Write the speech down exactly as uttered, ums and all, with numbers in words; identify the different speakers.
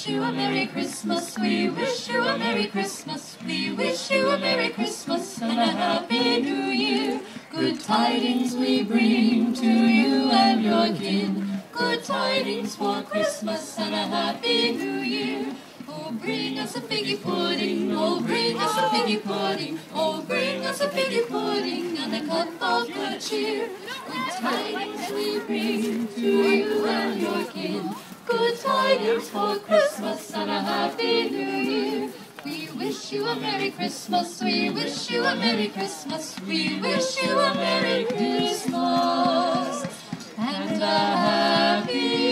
Speaker 1: wish you a Merry Christmas. We wish you a Merry Christmas. We wish you a Merry Christmas and a Happy New Year. Good tidings we bring to you and your kin. Good tidings for Christmas and a Happy New Year. Oh, bring us a figgy pudding. Oh, bring us a figgy pudding. Oh, bring us a figgy pudding and a cup of good cheer. Good tidings we bring to you and your kin. Good tidings for Christmas and a Happy New Year. We wish you a Merry Christmas. We wish you a Merry Christmas. We wish you a Merry Christmas and a Happy